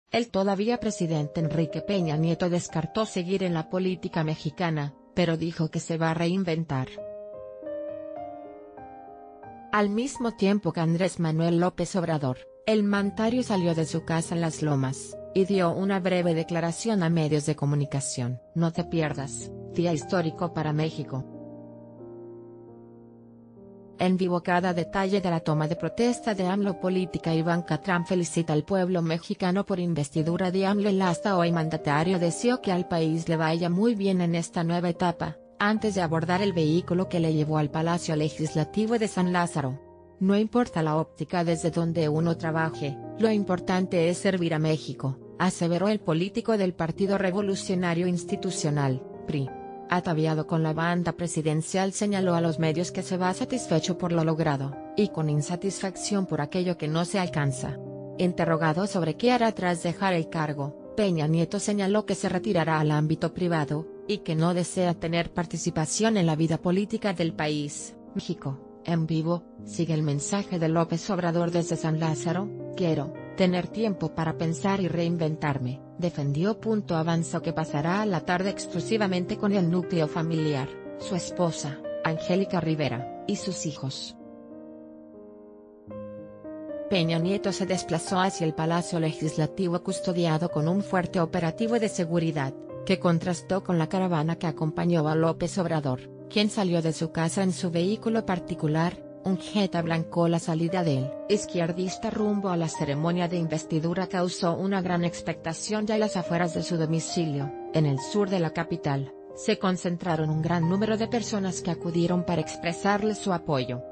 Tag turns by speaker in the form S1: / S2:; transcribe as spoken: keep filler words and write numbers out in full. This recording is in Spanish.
S1: El todavía presidente Enrique Peña Nieto descartó seguir en la política mexicana, pero dijo que se va a reinventar. Al mismo tiempo que Andrés Manuel López Obrador, el mandatario salió de su casa en Las Lomas, y dio una breve declaración a medios de comunicación. No te pierdas, día histórico para México. En vivo cada detalle de la toma de protesta de AMLO política. Ivanka Trump felicita al pueblo mexicano por investidura de AMLO. El hasta hoy mandatario deseó que al país le vaya muy bien en esta nueva etapa, antes de abordar el vehículo que le llevó al Palacio Legislativo de San Lázaro. No importa la óptica desde donde uno trabaje, lo importante es servir a México, aseveró el político del Partido Revolucionario Institucional, P R I. Ataviado con la banda presidencial, señaló a los medios que se va satisfecho por lo logrado, y con insatisfacción por aquello que no se alcanza. Interrogado sobre qué hará tras dejar el cargo, Peña Nieto señaló que se retirará al ámbito privado, y que no desea tener participación en la vida política del país. México, en vivo, sigue el mensaje de López Obrador desde San Lázaro: quiero tener tiempo para pensar y reinventarme, defendió. Punto avanzó que pasará la tarde exclusivamente con el núcleo familiar, su esposa, Angélica Rivera, y sus hijos. Peña Nieto se desplazó hacia el Palacio Legislativo custodiado con un fuerte operativo de seguridad, que contrastó con la caravana que acompañó a López Obrador, quien salió de su casa en su vehículo particular, un Jetta blanco. La salida del izquierdista rumbo a la ceremonia de investidura causó una gran expectación. Ya a las afueras de su domicilio, en el sur de la capital, se concentraron un gran número de personas que acudieron para expresarle su apoyo.